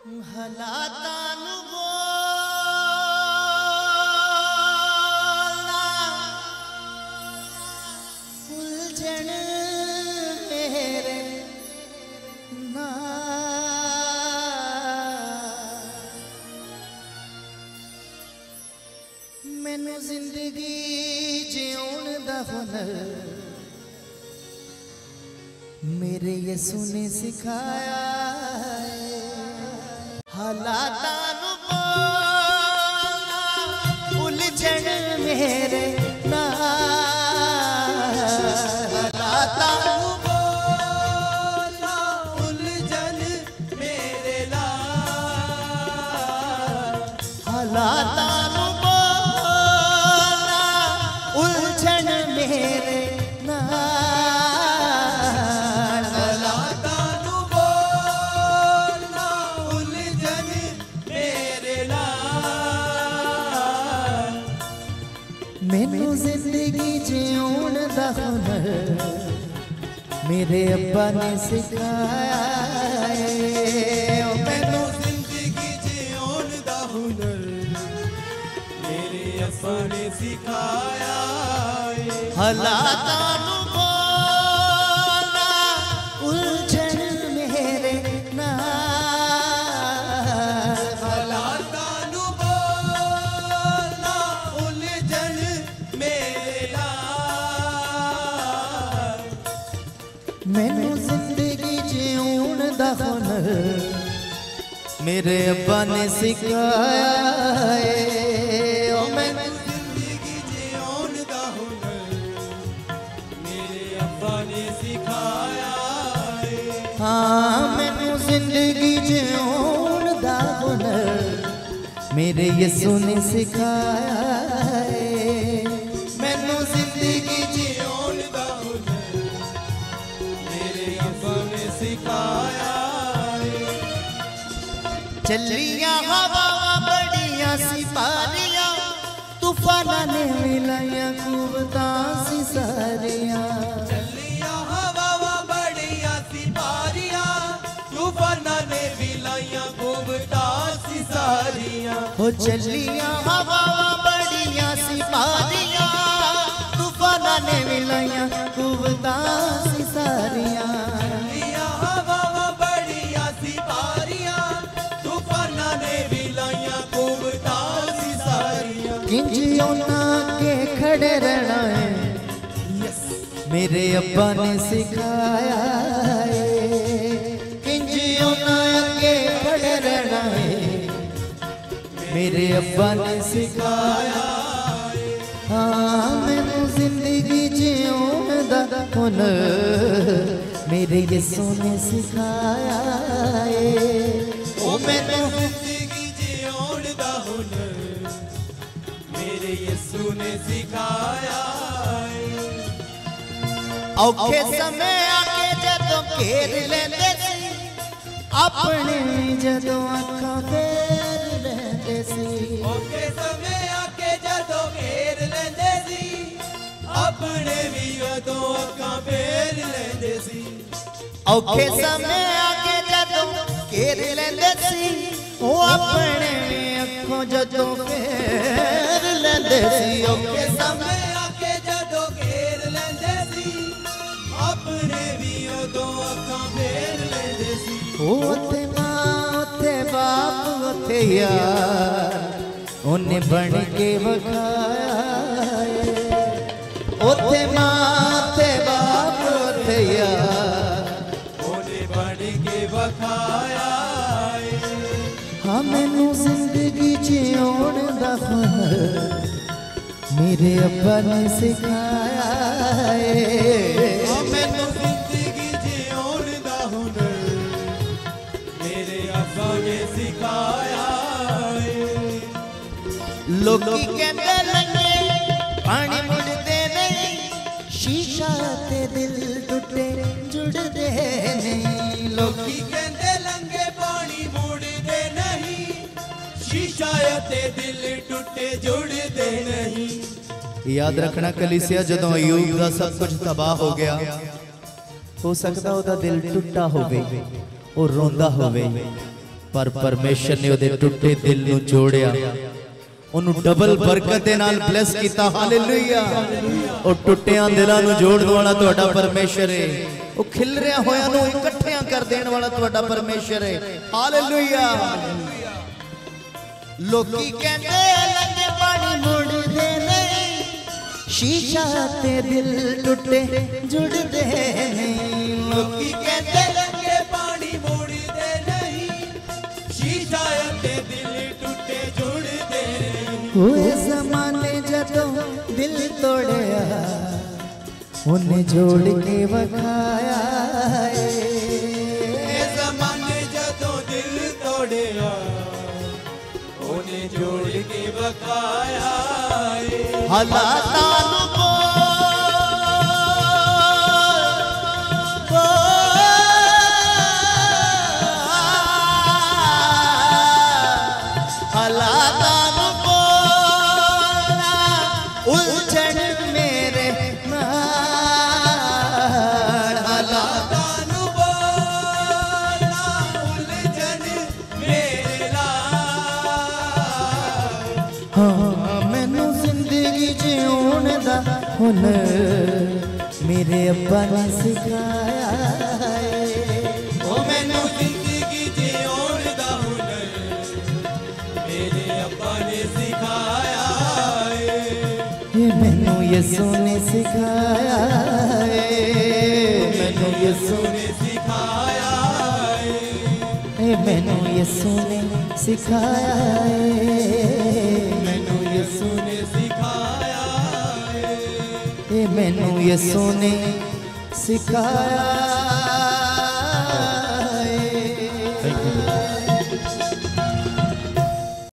हालातां नूं बोलना उलझण मेरे नाल मैनू जिंदगी जिउण दा हुनर मेरे यसू ने सिखाया। हालातां नूं बोलना उलझण मेरे नाल हालातां नूं बोलना उलझण मेरे नाल हालातां नूं बोलना उलझण मेरे नाल हालातां नूं बोलना उलझण मेरे नाल मैनू जिंदगी जिउण दा हुनर मेरे अब्बा ने सिखाया। मैनू जिंदगी जिउण दा हुनर मेरे अब्बा ने सिखाया। हालातां नूं बोलना उलझण मेरे नाल हालातां नूं बोलना उलझण मेरे नाल मैनू जिंदगी जिउण दा हुनर मेरे अब्बा ने सिखाया। मैनू जिंदगी जिउण दा हुनर मेरे अब्बा ने सिखाया। हाँ मैनू जिंदगी जिउण दा हुनर मेरे यसू ने सिखाया। मैनू जिंदगी जिउण दा हुनर मेरे अब्बा ने सिखाया। चलियां हवावां बड़ियां सिपारियां तूफानां ने मिलाइयां कुवतां सी सारियां। चलियां हवावां बड़ियां सिपारियां तूफानां ने मिलाइयां कुवतां सी सारियां। हो चलियां हवावां बड़ियां सिपारियां तूफानां ने मिलाइयां कुवतां सी सारियां। किंज उन्हां के खड़े रहना है मेरे अब्बा ने सिखाया। किंज उन्हां के खड़े रहना है मेरे अब्बा ने सिखाया। हाँ मैनू जिंदगी जिउण दा हुनर मेरे यसू ने सिखाया। ओ मैनू जिंदगी जिउण दा हुनर मेरे यसू ने सिखाया। औखे समय आके जदों घेर लेंदे सी अपने जदों अखां फेर लेंदे सी। औखे समय आके जदों घेर लेंदे सी अपने भी जदों अखां फेर लेंदे सी। औखे समय आके जदों घेर लेंदे सी ओ अपने अखों जदों फेर लेंदे सी। औखे समय आके जदों घेर लेंदे सी अपने भी उदों अखां फेर लेंदे सी। ओथे मां ओथे बाप ओथे यार ओने बन के वखाया। ओथे मां ओथे बाप ओथे यार ओने बन के वखाया। हाँ मैनू जिंदगी जिउण दा हुनर मेरे अब्बा ने सिखाया। मैनू जिंदगी जिउण दा हुनर मेरे अब्बा ने सिखाया। लोकी कहंदे लंगे पानी मुड़दे नहीं शीशा ते दिल टुटे जुड़दे नहीं। लोकी कहंदे लंगे पानी मुड़दे नहीं शीशा ते दिल टुटे जुड़दे नहीं। याद रखना कलीसिया जदों अयूब दा सब कुछ तबाह हो गया हो सकता ओदा दिल टुटा होवे और रोंदा होवे पर परमेश्वर ने उहदे टुटे दिल नूं जोड़िया, उन्होंने डबल बरकत दे नाल ब्लेस किया। हालेलुया। और टुटिया दिलों नूं जोड़न वाला तुहाडा परमेश्वर है, वो खिलरिया होया नूं इकट्ठिया कर देने वाला तुहाडा परमेश्वर है। हालेलुया। लोकी कहंदे लंगे पानी मुड़दे नहीं, शीशा ते दिल टुटे जुड़दे नहीं। लोकी कहंदे लंगे पानी मुड़दे नहीं, शीशा ते दिल टुटे जुड़दे नहीं। हुए ज़माने जदों दिल तोड़िया, उन्हें जोड़ के वखाया। ज़माने जदों दिल तोड़िया, उन्हें जोड़ के वखाया। हालातां नूं हालातां नूं बोलना उलझन मेरे नाल। हालातां नूं बोलना उलझन मेरे नाल। हाँ मैनू जिंदगी जीउण दा हुनर मेरे अब्बा ने सिखाया। ओ मैनू जिंदगी जीउण दा हुनर मेरे अब्बा ने सिखाया। मैनू यीशु ने सिखाया, मैनू यीशु ने सिखाया, मैनू यीशु ने सिखाया, मैनू यीशु ने सिखाया, मैनू यीशु ने सिखाया।